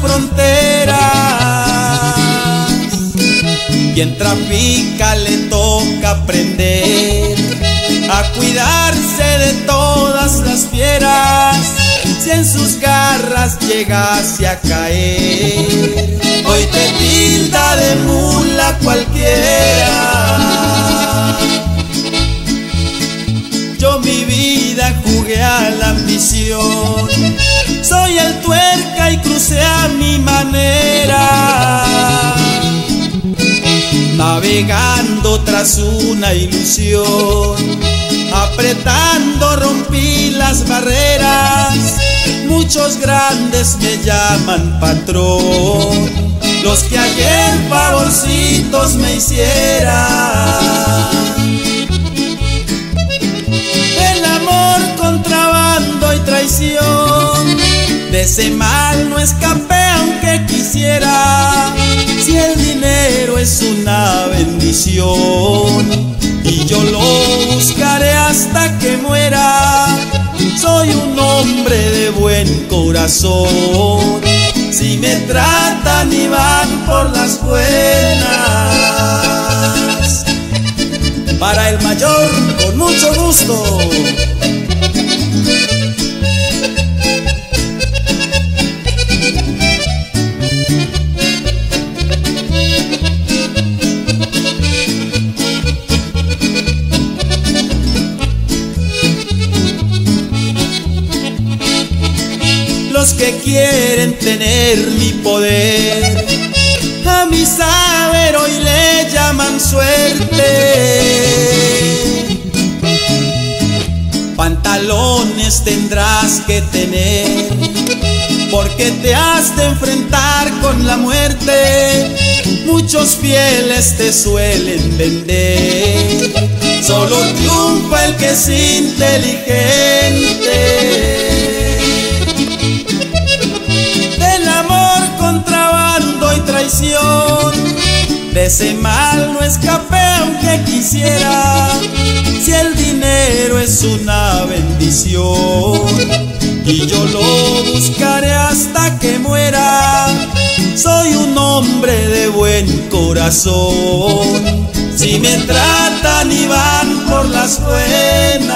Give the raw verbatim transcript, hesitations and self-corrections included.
fronteras. Quien trafica le toca aprender a cuidarse de todas las fieras. Si en sus garras llegase a caer, hoy te tilda de mula cualquiera. Yo mi vida jugué a la ambición, soy el tuerca y crucé a mi manera, navegando tras una ilusión, apretando rompí las barreras. Muchos grandes me llaman patrón, los que ayer favorcitos me hicieran. Del amor, contrabando y traición, de ese mal no escapé aunque quisiera. Si el dinero es una bendición y yo lo buscaré hasta que muera. Soy un hombre de buen corazón, si me tratan y van por las buenas. Para el mayor, con mucho gusto. Los que quieren tener mi poder, a mi saber hoy le llaman suerte. Pantalones tendrás que tener, porque te has de enfrentar con la muerte. Muchos fieles te suelen vender, solo triunfa el que es inteligente. De ese mal no escapé aunque quisiera. Si el dinero es una bendición y yo lo buscaré hasta que muera. Soy un hombre de buen corazón, si me tratan y van por las buenas.